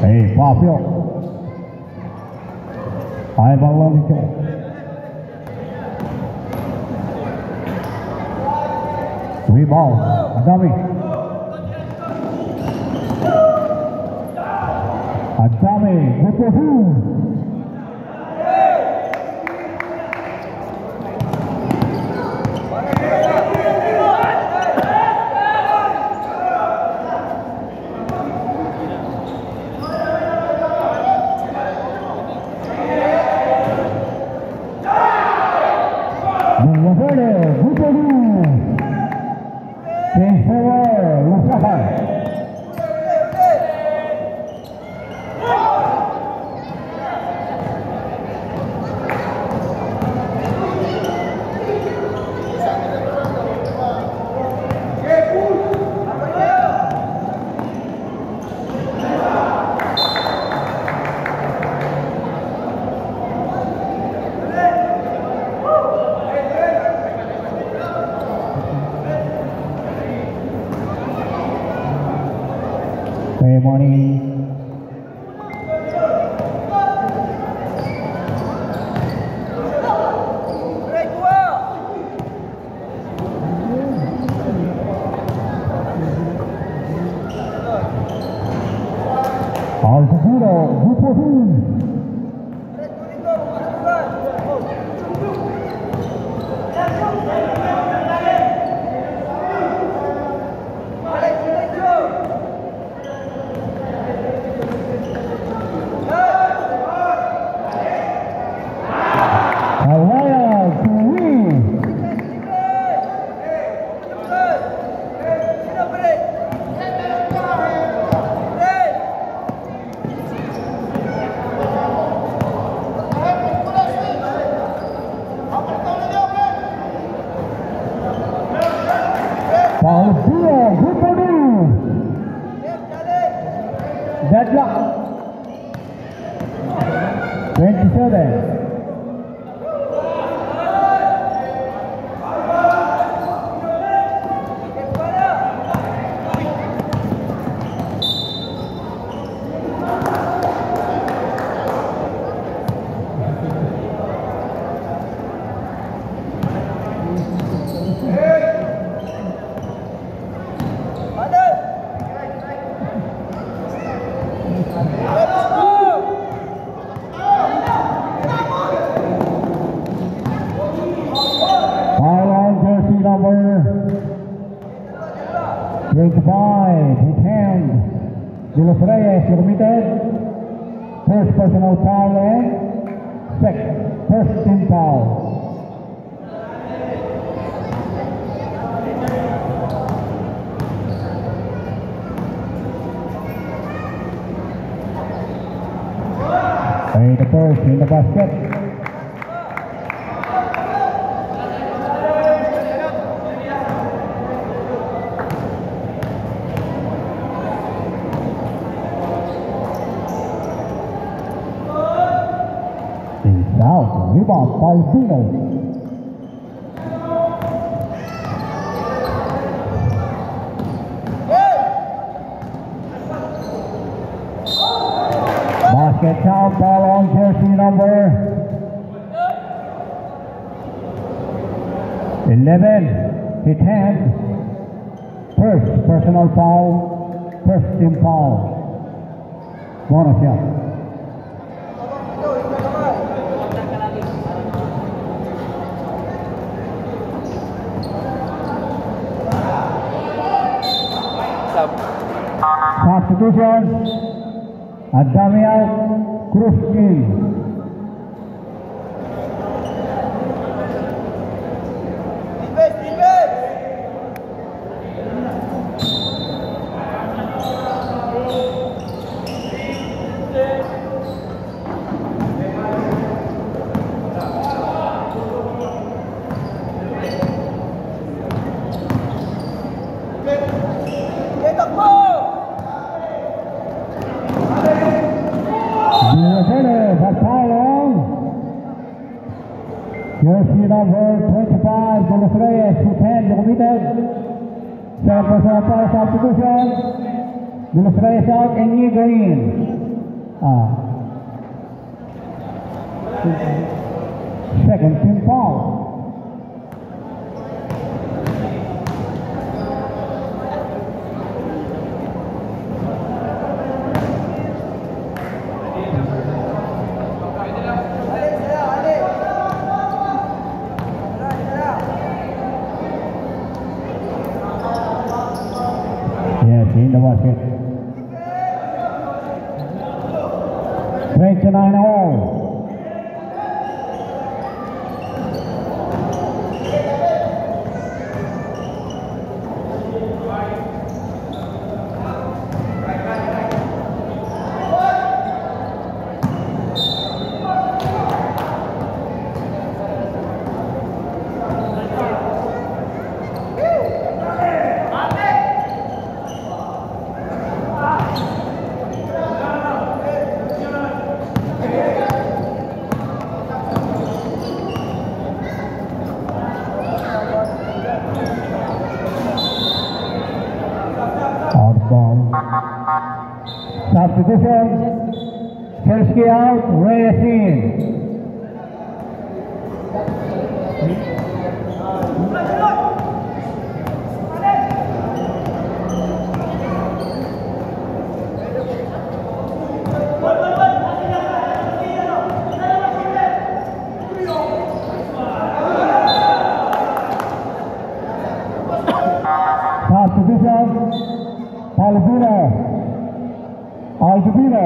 Hey, Fabio. High ball on the show. Three ball. Adami. Adami. Good for who? Deadlock 27. First personal foul and first team foul. The first in the basket. Rebound by Zeno. Basket count, ball on jersey number 11. Hit hand. First personal foul. First team foul. Bonus shot. Substitution. Adami out. Kruski. Jersey number 25, Buenos Reyes, who 10 omitted. 7% substitution. Buenos Reyes out and New Green. Second team foul. Yes, in the basket. 29-all. Substitution, Chelsea out, Reyes in. Substitution, Palvino. Aldovino.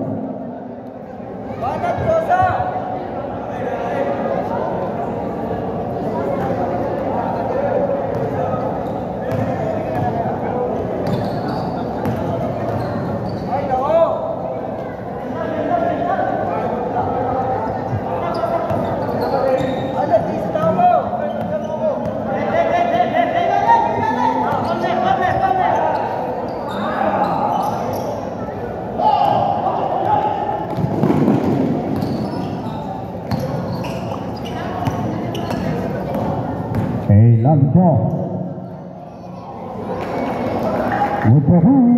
Lampo with the hoop.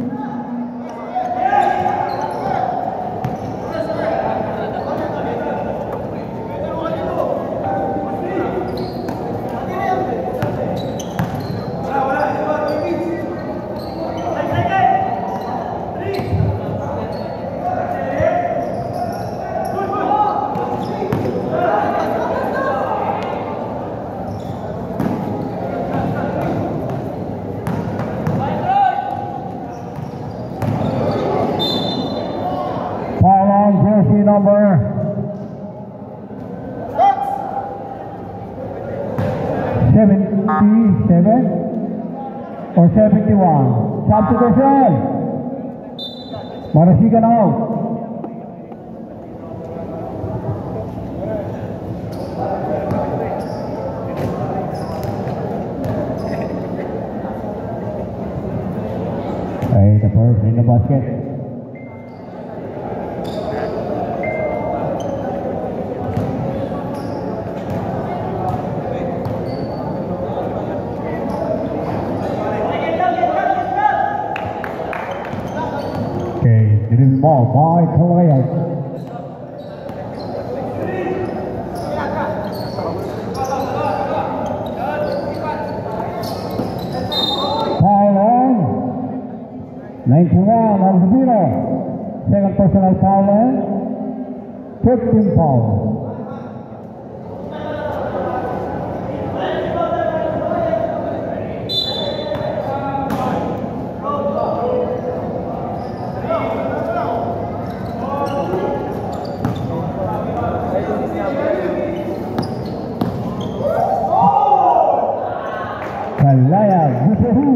Jersey number 77 or 71. Substitution. Marasigan out. Hey, the first in the basket. Driven ball by Calais. Foul on 91 on the middle. Second personal foul on 15 foul. Kalaya Gusehu.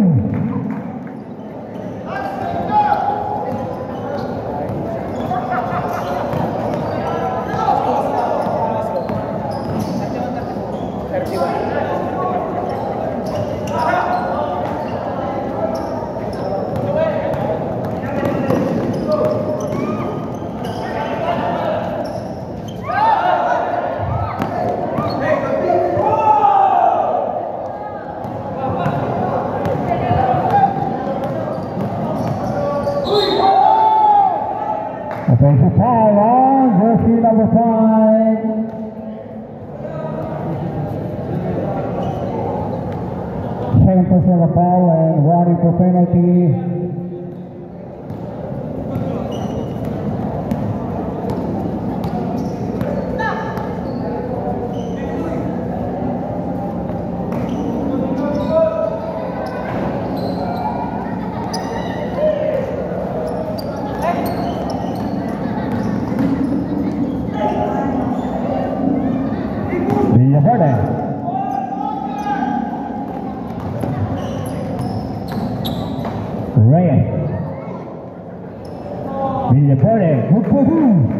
number 5. Second personal foul and warning for penalty. Reyes. Villaflores, good for him.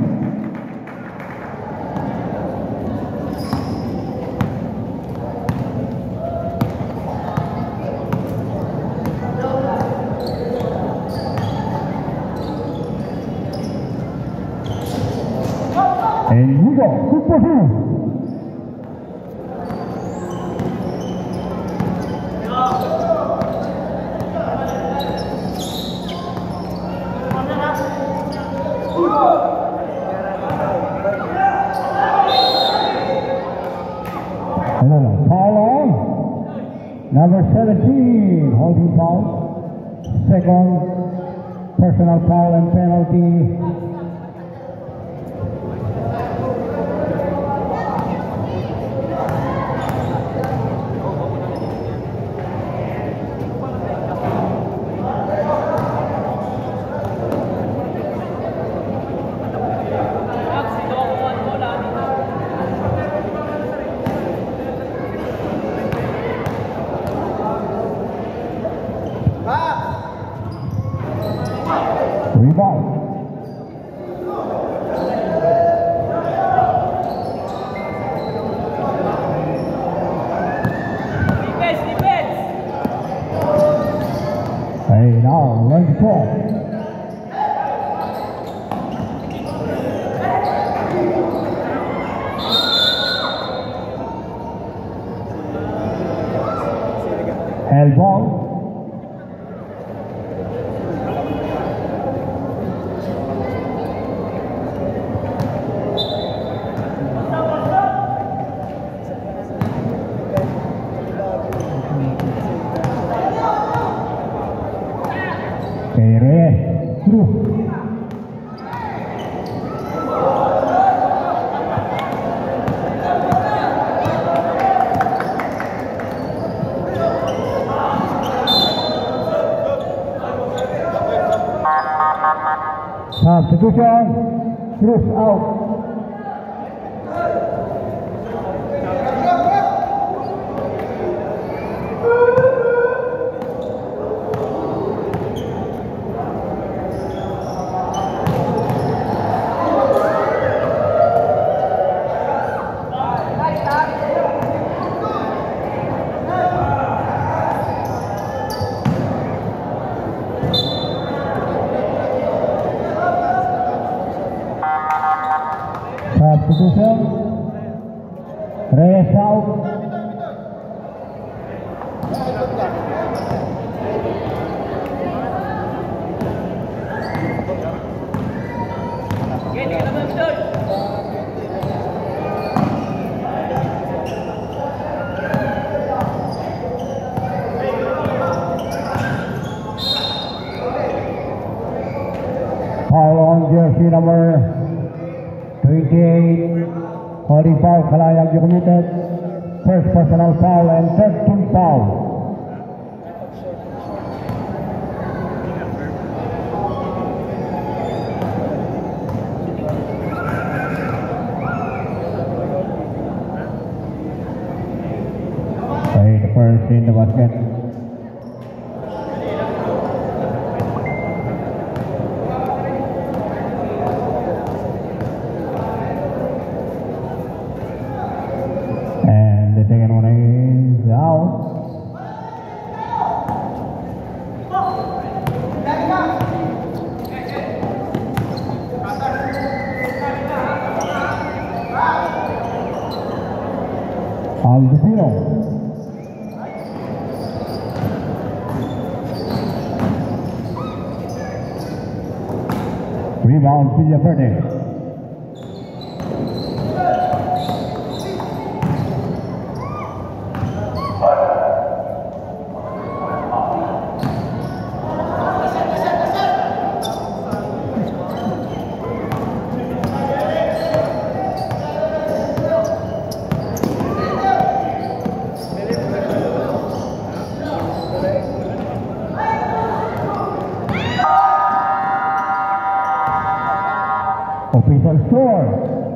And Hugo, good for him. Number 17, holding foul. Second personal foul and penalty. Rebound. Defense. Hey, now, run the ball. Held ball. Substitution, Cruz out. Substitution, Reyes out. Foul on jersey number 28, holding foul, Kalayag committed. First personal foul and third team foul. The first in the basket. And the second one is out. Aldefino. Rebound, Villaflores. Official score.